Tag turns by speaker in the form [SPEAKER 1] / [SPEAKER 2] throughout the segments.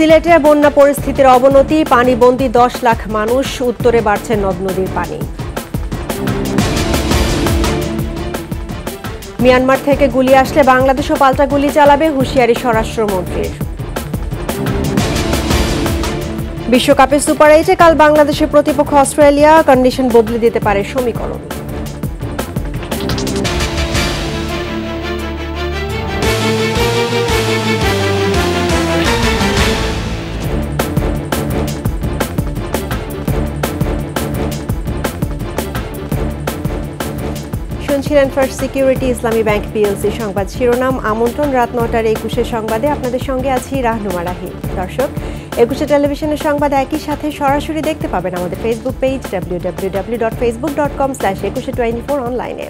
[SPEAKER 1] সিলেটে বন্যা পরিস্থিতির অবনতি, পানিবন্দী 10 লাখ মানুষ, উত্তরে বাড়ছে নদ নদীর পানি। মিয়ানমার থেকে গুলি আসলে বাংলাদেশও পাল্টা গুলি চালাবে, হুঁশিয়ারি স্বরাষ্ট্রমন্ত্রীর। বিশ্বকাপে সুপার 8-এ কাল বাংলাদেশের প্রতিপক্ষ অস্ট্রেলিয়া, কন্ডিশন বদলে দিতে পারে সমীকরণ। শুনছিলেন first security Islami bank PLC সংবাদ শিরোনাম। আমন্ত্রণ রাত 9টার 21 সংবাদে, আপনাদের সঙ্গে আছি রাহনুমা রাহি। দর্শক, 21 টেলিভিশনের সংবাদ একই সাথে সরাসরি দেখতে পাবেন আমাদের ফেসবুক পেজ www.facebook.com/2124 অনলাইনে।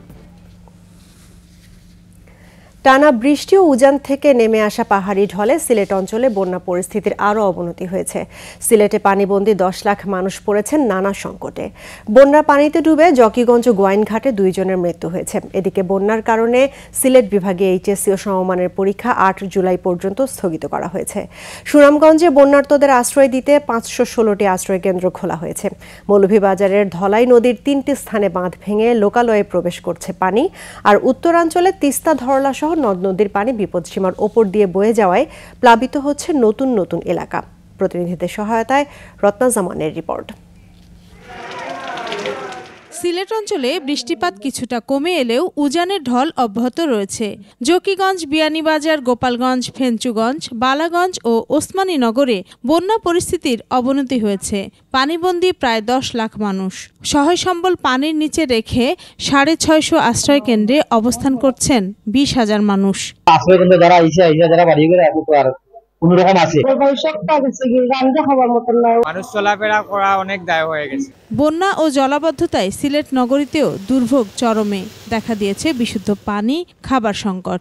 [SPEAKER 1] টানা বৃষ্টি ও উজান থেকে নেমে আসা পাহাড়ি ঢলে সিলেট অঞ্চলে বন্যা পরিস্থিতির আরও অবনতি হয়েছে। সিলেটে পানিবন্দী 10 লাখ মানুষ পড়েছেন নানা সংকটে। বন্যার পানিতে ডুবে জকিগঞ্জ গোয়াইনঘাটে 2 জনের মৃত্যু হয়েছে। এদিকে বন্যার কারণে সিলেট বিভাগে এইচএসসি ও সমমানের পরীক্ষা 8 জুলাই পর্যন্ত স্থগিত করা হয়েছে। সুনামগঞ্জে বন্যার্তদের আশ্রয় দিতে 516টি আশ্রয় কেন্দ্র খোলা হয়েছে। মৌলভীবাজারের ধলাই নদীর 3টি স্থানে বাঁধ ভেঙে লোকালয়ে প্রবেশ করছে পানি। আর উত্তরাঞ্চলে তিস্তা ধরলা সহ নদ নদীর পানি বিপদসীমার ওপর দিয়ে বয়ে যাওয়ায় প্লাবিত হচ্ছে নতুন নতুন এলাকা। প্রতিনিধিদের সহায়তায় রত্না জামানের রিপোর্ট।
[SPEAKER 2] সিলেট অঞ্চলে বৃষ্টিপাত কিছুটা কমে এলেও উজানের ঢল অব্যাহত রয়েছে। জকিগঞ্জ, বিয়ানীবাজার, গোপালগঞ্জ, ফেঞ্চুগঞ্জ, বালাগঞ্জ ও ওসমানীনগরে বন্যা পরিস্থিতির অবনতি হয়েছে। পানিবন্দী প্রায় 10 লাখ মানুষ। সহায় সম্বল পানির নিচে রেখে 650 আশ্রয় কেন্দ্রে অবস্থান করছেন 20,000 মানুষ।
[SPEAKER 3] আশ্রয় কেন্দ্রে যারা যারা বাড়ি করে
[SPEAKER 4] মানুষ চলাফেরা করা অনেক দায় হয়ে গেছে।
[SPEAKER 2] বন্যা ও জলাবদ্ধতায় সিলেট নগরীতেও দুর্ভোগ চরমে। দেখা দিয়েছে বিশুদ্ধ পানি, খাবার সংকট।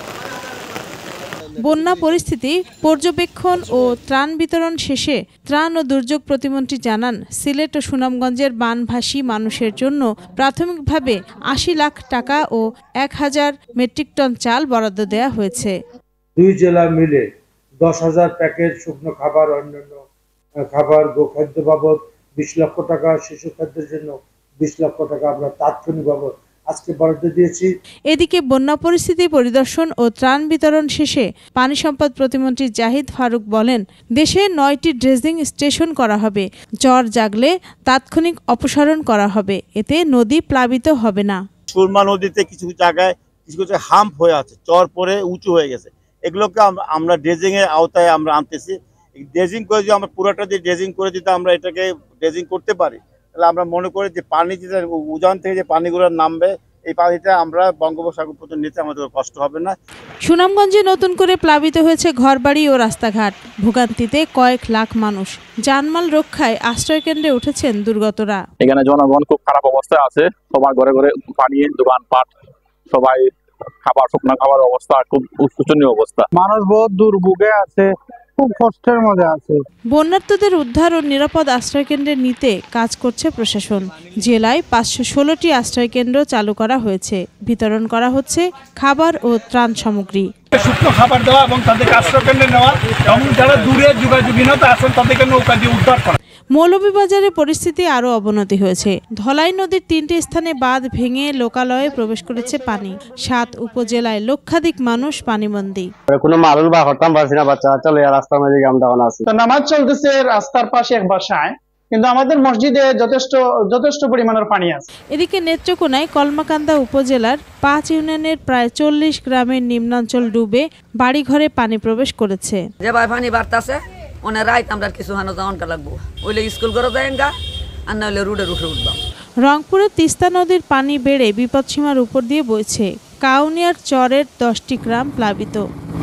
[SPEAKER 2] বন্যা পরিস্থিতি পর্যবেক্ষণ ও ত্রাণ বিতরণ শেষে ত্রাণ ও দুর্যোগ প্রতিমন্ত্রী জানান, সিলেট ও সুনামগঞ্জের বানভাসী মানুষের জন্য প্রাথমিকভাবে 80 লাখ টাকা ও 1000 মেট্রিক টন চাল বরাদ্দ দেওয়া হয়েছে।
[SPEAKER 5] 2 জেলা মিলে 10,000 প্যাকেট শুকনো খাবার, অন্যান্য খাবার, গোখাদ্য বাবদ 20 লক্ষ টাকা, শিশু খাদ্যের জন্য 20 লক্ষ টাকা আমরা তাৎক্ষণিক বাবদ আজকে বরাদ্দ দিয়েছি।
[SPEAKER 2] এদিকে বন্যা পরিস্থিতি পরিদর্শন ও ত্রাণ বিতরণ শেষে পানি সম্পদ প্রতিমন্ত্রী জাহিদ ফারুক বলেন, দেশে 9টি ড্রেজিং স্টেশন করা হবে। চর জাগলে তাৎক্ষণিক অপসারণ করা হবে, এতে নদী প্লাবিত হবে না।
[SPEAKER 6] সুরমা নদীতে কিছু জায়গায় কিছু হাম্প হয়ে আছে, চর পরে উঁচু হয়ে গেছে। এগুলোকে আমরা ড্রেজিং এর আওতায় আমরা আনতেছি। ড্রেজিং করে যদি আমরা পুরোটা দিয়ে ড্রেজিং করে দিতে আমরা এটাকে ড্রেজিং করতে পারি, তাহলে আমরা মনে করি যে পানি যেটা উজান থেকে যে পানিগুলো নামবে, এই পানিটা আমরা বঙ্গোপসাগর পর্যন্ত নিতে আমাদের কষ্ট হবে না।
[SPEAKER 2] সুনামগঞ্জে নতুন করে প্লাবিত হয়েছে ঘরবাড়ি ও রাস্তাঘাট। ভোগান্তিতে কয়েক লাখ মানুষ। জানমাল রক্ষায় আশ্রয় কেন্দ্রে উঠেছেন দুর্গতরা।
[SPEAKER 7] এখানে জনগণ খুব খারাপ অবস্থায় আছে। সবার ঘরে ঘরে পানি, দোকানপাট, সবাই খাবার, শুকনো খাবার অবস্থা খুব শোচনীয় অবস্থা।
[SPEAKER 8] মানুষ বহুত দুর্ভোগে আছে, খুব কষ্টের মধ্যে আছে।
[SPEAKER 2] বন্যার্তদের উদ্ধার ও নিরাপদ আশ্রয় কেন্দ্রে নিতে কাজ করছে প্রশাসন। জেলায় 516টি আশ্রয় কেন্দ্র চালু করা হয়েছে। বিতরণ করা হচ্ছে খাবার ও ত্রাণ সামগ্রী।
[SPEAKER 9] শুকনো খাবার দেওয়া এবং তাদেরকে আশ্রয় কেন্দ্রে নেওয়া এবং যারা দূরে যোগাযোগহীনতা আছেন তাদেরকে নৌকা দিয়ে উদ্ধার করা।
[SPEAKER 2] মৌলভীবাজারে পরিস্থিতি আরও অবনতি হয়েছে। ধলাই নদীর 3টি স্থানে বাঁধ ভেঙে লোকালয়ে প্রবেশ করেছে পানি। 7 উপজেলায় লক্ষাধিক মানুষ পানিবন্দী।
[SPEAKER 3] কোনো মানুষ বা হরতাম পারছি না, বাচ্চা চলে রাস্তার মধ্যে আমরা আছি।
[SPEAKER 8] নামাজ চলতেছে রাস্তার পাশে এক বাসায়, কিন্তু আমাদের মসজিদে যথেষ্ট পরিমাণের পানি আছে।
[SPEAKER 2] এদিকে নেত্রকোনায় কলমাকান্দা উপজেলার 5 ইউনিয়নের প্রায় 40 গ্রামের নিম্নাঞ্চল ডুবে বাড়িঘরে পানি প্রবেশ করেছে।
[SPEAKER 10] যে ভাই পানি বাড়তাছে ওনে রাইত আমরা কিছু হানো যাওয়ানটা লাগবো, ওইলে স্কুল করে যাইঙ্গা আর না হলে রোডের উপরে উঠবাম।
[SPEAKER 2] রংপুরে তিস্তা নদীর পানি বেড়ে বিপদসীমার উপর দিয়ে বইছে। কাউনিয়ার চরের 10টি গ্রাম প্লাবিত।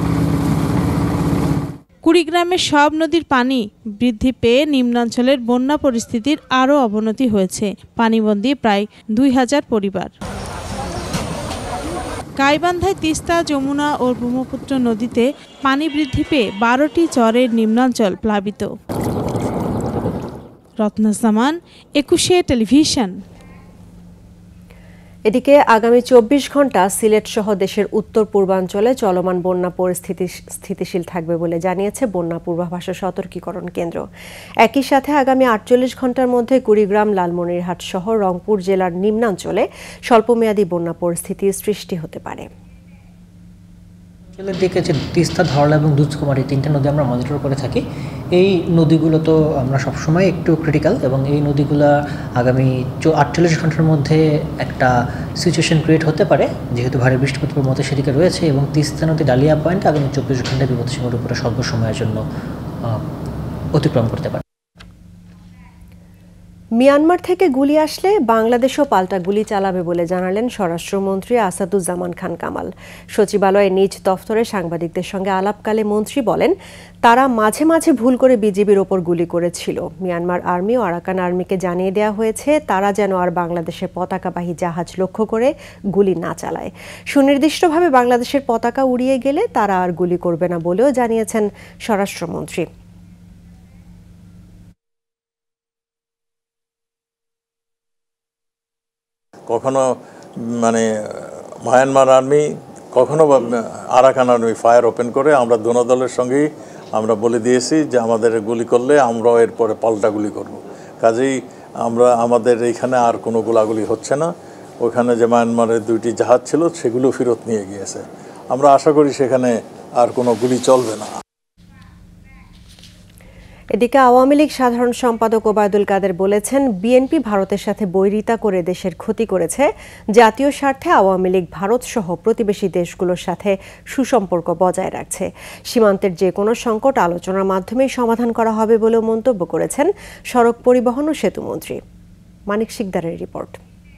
[SPEAKER 2] কুড়িগ্রামের সব নদীর পানি বৃদ্ধি পেয়ে নিম্নাঞ্চলের বন্যা পরিস্থিতির আরও অবনতি হয়েছে। পানিবন্দী প্রায় 2000 পরিবার। গাইবান্ধায় তিস্তা, যমুনা ও ব্রহ্মপুত্র নদীতে পানি বৃদ্ধি পেয়ে 12টি চরের নিম্নাঞ্চল প্লাবিত। রত্না জামান, 21 টেলিভিশন।
[SPEAKER 1] এদিকে আগামী 24 ঘন্টা সিলেট সহ দেশের উত্তর পূর্বাঞ্চলে চলমান বন্যা পরিস্থিতি স্থিতিশীল থাকবে বলে জানিয়েছে বন্যা পূর্বাভাস ও সতর্কীকরণ কেন্দ্র। একই সাথে আগামী 48 ঘন্টার মধ্যে কুড়িগ্রাম, লালমনিরহাট সহ রংপুর জেলার নিম্নাঞ্চলে স্বল্পমেয়াদী বন্যা পরিস্থিতির সৃষ্টি হতে পারে।
[SPEAKER 11] অঞ্চলের দিকে যে তিস্তা, ধরলা এবং দুধকুমার, এই তিনটা নদী আমরা মনিটর করে থাকি। এই নদীগুলো তো আমরা সবসময় একটু ক্রিটিক্যাল, এবং এই নদীগুলো আগামী 48 ঘন্টার মধ্যে একটা সিচুয়েশন ক্রিয়েট হতে পারে, যেহেতু ভারী বৃষ্টিপাতের মতো সেদিকে রয়েছে। এবং তিস্তা নদী ডালিয়া পয়েন্ট আগামী 24 ঘন্টায় বিপদসীমার উপরে স্বল্প সময়ের জন্য অতিক্রম করতে পারে।
[SPEAKER 1] মিয়ানমার থেকে গুলি আসলে বাংলাদেশও পাল্টা গুলি চালাবে বলে জানালেন স্বরাষ্ট্রমন্ত্রী আসাদুজ্জামান খান কামাল। সচিবালয়ে নিজ দফতরে সাংবাদিকদের সঙ্গে আলাপকালে মন্ত্রী বলেন, তারা মাঝে মাঝে ভুল করে বিজিবির ওপর গুলি করেছিল। মিয়ানমার আর্মি ও আরাকান আর্মিকে জানিয়ে দেওয়া হয়েছে তারা যেন আর বাংলাদেশের পতাকাবাহী জাহাজ লক্ষ্য করে গুলি না চালায়। সুনির্দিষ্টভাবে বাংলাদেশের পতাকা উড়িয়ে গেলে তারা আর গুলি করবে না বলেও জানিয়েছেন স্বরাষ্ট্রমন্ত্রী।
[SPEAKER 12] কখনো মায়ানমার আর্মি, কখনো আরাকান আর্মি ফায়ার ওপেন করে আমরা দোনো দলের সঙ্গেই আমরা বলে দিয়েছি যে আমাদের গুলি করলে আমরাও এরপরে পাল্টা গুলি করব। কাজেই আমাদের এইখানে আর কোনো গোলাগুলি হচ্ছে না। ওখানে যে মায়ানমারের 2টি জাহাজ ছিল সেগুলো ফেরত নিয়ে গিয়েছে। আমরা আশা করি সেখানে আর কোনো গুলি চলবে না।
[SPEAKER 1] এদিকে আওয়ামী লীগ সাধারণ সম্পাদক ওবায়দুল কাদের বলেছেন, বিএনপি ভারতের সাথে বৈরিতা করে দেশের ক্ষতি করেছে। জাতীয় স্বার্থে আওয়ামী লীগ ভারত সহ প্রতিবেশী দেশগুলোর সাথে সুসম্পর্ক বজায় রাখছে। সীমান্তের যে কোনো সংকট আলোচনার মাধ্যমেই সমাধান করা হবে বলেও মন্তব্য করেছেন সড়ক পরিবহন ও সেতুমন্ত্রী। মানিক শিকদারের রিপোর্ট।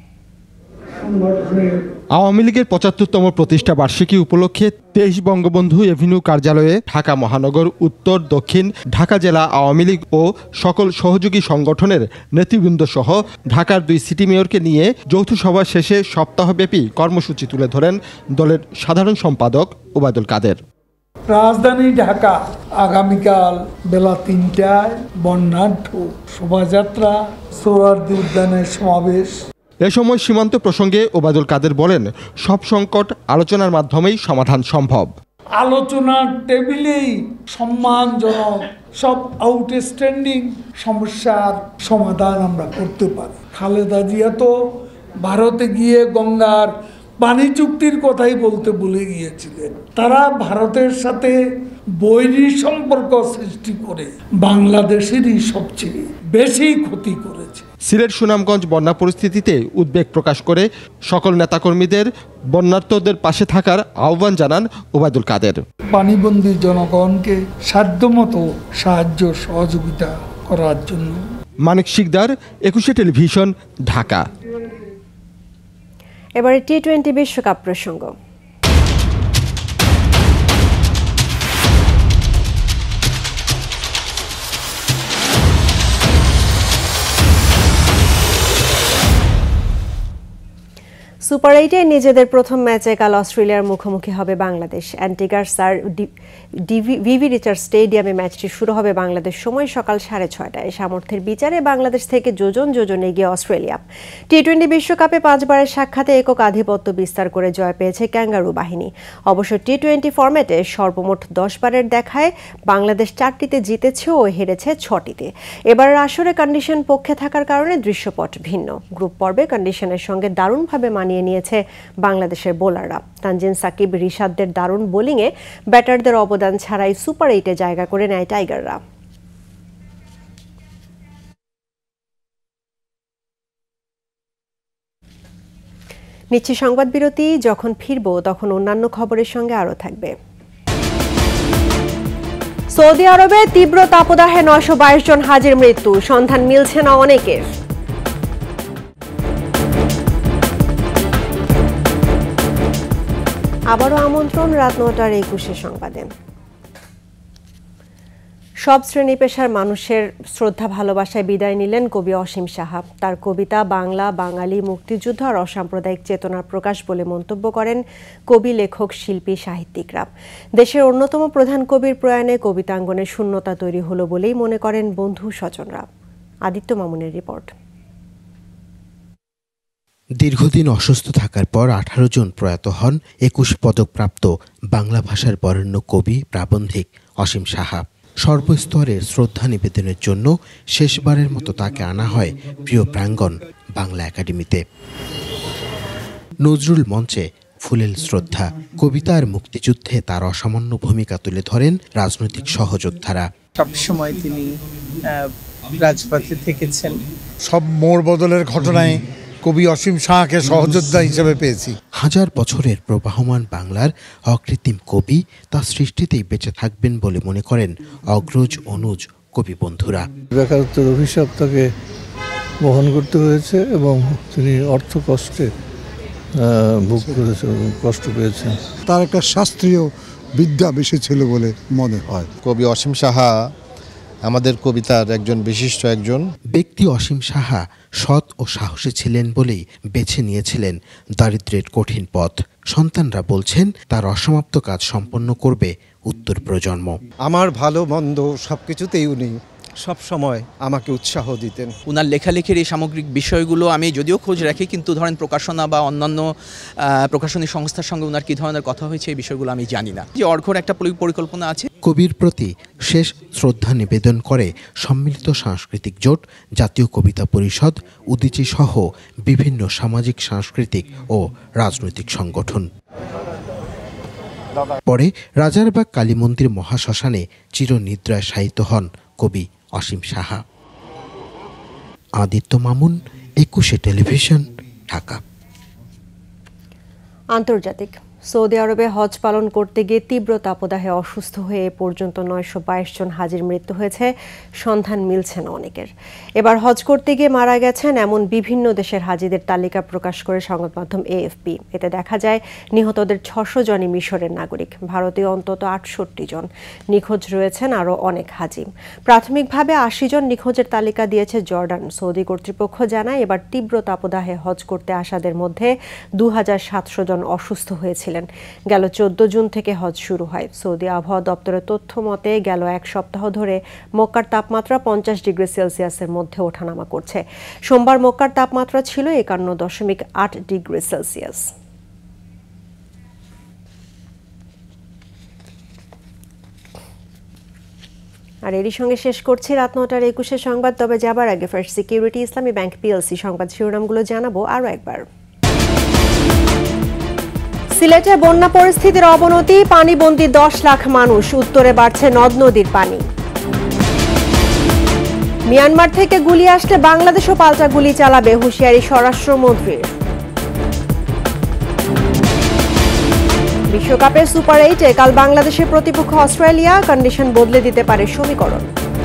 [SPEAKER 13] আওয়ামী লীগের ৭৫তম প্রতিষ্ঠা বার্ষিকী উপলক্ষে 23 বঙ্গবন্ধু এভিনিউ কার্যালয়ে ঢাকা মহানগর, উত্তর, দক্ষিণ ঢাকা জেলা আওয়ামী লীগ ও সকল সহযোগী সংগঠনের নেতৃবৃন্দ সহ ঢাকার 2 সিটি মেয়রকে নিয়ে যৌথ সভা শেষে সপ্তাহব্যাপী কর্মসূচি তুলে ধরেন দলের সাধারণ সম্পাদক ওবায়দুল কাদের।
[SPEAKER 14] রাজধানী ঢাকা আগামীকাল বেলা 3টায় বর্ণাঢ্য শোভাযাত্রা, সোহরাওয়ার্দী উদ্যানের সমাবেশ।
[SPEAKER 13] এ সময় সীমান্ত প্রসঙ্গে ওবায়দুল কাদের বলেন, সব সংকট আলোচনার মাধ্যমেই সমাধান সম্ভব।
[SPEAKER 14] আলোচনার টেবিলেই সম্মানজনক সব আউটস্ট্যান্ডিং সমস্যার সমাধান আমরা করতে পারি। খালেদা জিয়া তো ভারতে গিয়ে গঙ্গার পানি চুক্তির কথাই বলতে ভুলে গিয়েছিলেন। তারা ভারতের সাথে বৈরী সম্পর্ক সৃষ্টি করে বাংলাদেশেরই সবচেয়ে বেশি ক্ষতি করেছে।
[SPEAKER 13] সিলেট সুনামগঞ্জ বন্যা পরিস্থিতিতে উদ্বেগ প্রকাশ করে সকল নেতাকর্মীদের বন্যার্তদের পাশে থাকার আহ্বান জানান ওবায়দুল কাদের।
[SPEAKER 14] পানিবন্দী জনগণকে সাধ্যমতো সাহায্য সহযোগিতা করার জন্য।
[SPEAKER 13] মানিক শিকদার, 21 টেলিভিশন, ঢাকা।
[SPEAKER 1] এবারে টি-20 বিশ্বকাপ প্রসঙ্গ। সুপার 8-এ নিজেদের প্রথম ম্যাচে কাল অস্ট্রেলিয়ার মুখোমুখি হবে বাংলাদেশ। অ্যান্টিগার স্যার ভিভি রিচার্ড স্টেডিয়ামে ম্যাচটি শুরু হবে বাংলাদেশ সময় সকাল 6:30টায়। সামর্থ্যের বিচারে বাংলাদেশ থেকে যোজন এগিয়ে অস্ট্রেলিয়া। টি-20 বিশ্বকাপে 5 বারের সাক্ষাতে একক আধিপত্য বিস্তার করে জয় পেয়েছে ক্যাঙ্গারু বাহিনী। অবশ্য টি-20 ফরম্যাটে সর্বমোট 10 বারের দেখায় বাংলাদেশ 4টিতে জিতেছে ও হেরেছে 6টিতে। এবারের আসরে কন্ডিশন পক্ষে থাকার কারণে দৃশ্যপট ভিন্ন। গ্রুপ পর্বে কন্ডিশনের সঙ্গে দারুণভাবে মানিয়ে নিয়েছে বাংলাদেশের বোলাররা। তানজিন সাকিব, রিশাদদের দারুণ বোলিংয়ে ব্যাটারদের অবদান ছাড়াই সুপার 8-এ জায়গা করে নেয় টাইগাররা। নিচ্ছি সংবাদ বিরতি। যখন ফিরবো তখন অন্যান্য খবরের সঙ্গে আরও থাকবে। সৌদি আরবে তীব্র তাপদাহে 922 জন হাজির মৃত্যু, সন্ধান মিলছে না অনেকের। আবারও আমন্ত্রণ রাত 9টার 21 সংবাদে। সব শ্রেণী পেশার মানুষের শ্রদ্ধা ভালোবাসায় বিদায় নিলেন কবি অসীম সাহা। তার কবিতা বাংলা, বাঙালি, মুক্তিযুদ্ধ আর অসাম্প্রদায়িক চেতনার প্রকাশ বলে মন্তব্য করেন কবি, লেখক, শিল্পী, সাহিত্যিকরা। দেশের অন্যতম প্রধান কবির প্রয়াণে কবিতাঙ্গনে শূন্যতা তৈরি হলো বলেই মনে করেন বন্ধু স্বজনরা। আদিত্য মামুনের রিপোর্ট।
[SPEAKER 15] দীর্ঘদিন অসুস্থ থাকার পর 18 জন প্রয়াত হন 21 পদকপ্রাপ্ত বাংলা ভাষার বরেণ্য কবি প্রাবন্ধিক অসীম সাহা। সর্বস্তরের শ্রদ্ধা নিবেদনের জন্য শেষবারের মতো তাকে আনা হয় প্রিয় প্রাঙ্গণ বাংলা একাডেমিতে। নজরুল মঞ্চে ফুলেল শ্রদ্ধা, কবিতা আর মুক্তিযুদ্ধে তার অসামান্য ভূমিকা তুলে ধরেন রাজনৈতিক সহযোদ্ধারা।
[SPEAKER 16] সবসময় তিনি রাজপথে থেকেছেন।
[SPEAKER 17] সব মোড় বদলের ঘটনায় কবি অসীম সাহাকে সহযোদ্ধা হিসেবে পেয়েছি।
[SPEAKER 15] হাজার বছরের প্রবাহমান বাংলার অকৃত্রিম কবি তার সৃষ্টিতেই বেঁচে থাকবেন বলে মনে করেন অগ্রজ অনুজ কবি বন্ধুরা।
[SPEAKER 18] বেকারত্বের অভিশাপ তাকে বহন করতে হয়েছে এবং তিনি অর্থ কষ্টে ভোগ করেছেন, কষ্ট পেয়েছেন।
[SPEAKER 19] তার একটা শাস্ত্রীয় বিদ্যা বেশি ছিল বলে মনে হয়।
[SPEAKER 20] কবি অসীম সাহা আমাদের কবিতার একজন বিশিষ্ট একজন
[SPEAKER 15] ব্যক্তি। অসীম সাহা সৎ ও সাহসী ছিলেন বলেই বেছে নিয়েছিলেন দারিদ্র্যের কঠিন পথ। সন্তানরা বলছেন তার অসমাপ্ত কাজ সম্পন্ন করবে উত্তর প্রজন্ম।
[SPEAKER 21] আমার ভালো মন্দ সবকিছুতেই উনি সব সময় আমাকে উৎসাহ দিতেন।
[SPEAKER 22] উনার লেখালেখির এই সামগ্রিক বিষয়গুলো আমি যদিও খোঁজ রাখি, কিন্তু ধরেন প্রকাশনা বা অন্যান্য প্রকাশনী সংস্থার সঙ্গে উনার কী ধরনের কথা হয়েছে এই বিষয়গুলো আমি জানি না। যে অর্ঘর একটা পরিকল্পনা আছে।
[SPEAKER 15] কবির প্রতি শেষ শ্রদ্ধা নিবেদন করে সম্মিলিত সাংস্কৃতিক জোট, জাতীয় কবিতা পরিষদ, উদীচী সহ বিভিন্ন সামাজিক, সাংস্কৃতিক ও রাজনৈতিক সংগঠন। পরে রাজারবাগ কালী মন্দির মহাশ্মশানে চিরনিদ্রায় শায়িত হন কবি অসীম সাহা। আদিত্য মামুন, 21 টেলিভিশন, ঢাকা।
[SPEAKER 1] আন্তর্জাতিক। সৌদি আরবে হজ পালন করতে গিয়ে তীব্র তাপদাহে অসুস্থ হয়ে এ পর্যন্ত 922 জন হাজির মৃত্যু হয়েছে, সন্ধান মিলছে না অনেকের। এবার হজ করতে গিয়ে মারা গেছেন এমন বিভিন্ন দেশের হাজিদের তালিকা প্রকাশ করে সংবাদ মাধ্যম AFP। এতে দেখা যায় নিহতদের 600 জনই মিশরের নাগরিক, ভারতীয় অন্তত 68 জন। নিখোঁজ রয়েছেন আরও অনেক হাজি। প্রাথমিকভাবে 80 জন নিখোঁজের তালিকা দিয়েছে জর্ডান। সৌদি কর্তৃপক্ষ জানায় এবার তীব্র তাপদাহে হজ করতে আসাদের মধ্যে 2700 জন অসুস্থ হয়েছিল। গেল 14 জুন থেকে হজ শুরু হয়। সৌদি আবহাওয়া দপ্তরের তথ্য মতে গেল এক সপ্তাহ ধরে মক্কার তাপমাত্রা 50 ডিগ্রি সেলসিয়াসের মধ্যে ওঠানামা করছে। সোমবার মক্কার তাপমাত্রা ছিল 51.8 ডিগ্রি সেলসিয়াস। আর এরই সঙ্গে শেষ করছি রাত 9টার 21 সংবাদ। তবে যাবার আগে first security Islami bank PLC সংবাদ শিরোনামগুলো জানাবো আরও একবার। সিলেটে বন্যা পরিস্থিতির অবনতি, পানিবন্দী 10 লাখ মানুষ, উত্তরে বাড়ছে নদ নদীর পানি। মিয়ানমার থেকে গুলি আসলে বাংলাদেশও পাল্টা গুলি চালাবে, হুঁশিয়ারি স্বরাষ্ট্রমন্ত্রীর। বিশ্বকাপে সুপার 8-এ কাল বাংলাদেশের প্রতিপক্ষ অস্ট্রেলিয়া, কন্ডিশন বদলে দিতে পারে সমীকরণ।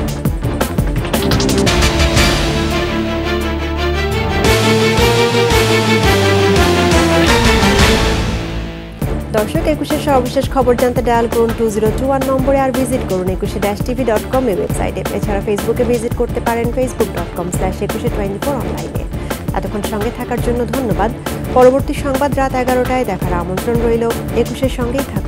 [SPEAKER 1] দর্শক, 21-এর সর্বশেষ খবর জানতে ডায়াল করুন 2021 নম্বরে, আর ভিজিট করুন 21-tv.com ওয়েবসাইটে। এছাড়া ফেসবুকে ভিজিট করতে পারেন facebook.com/2124 অনলাইনে। এতক্ষণ সঙ্গে থাকার জন্য ধন্যবাদ। পরবর্তী সংবাদ রাত 11টায় দেখার আমন্ত্রণ রইল। 21-এর সঙ্গেই থাকুন।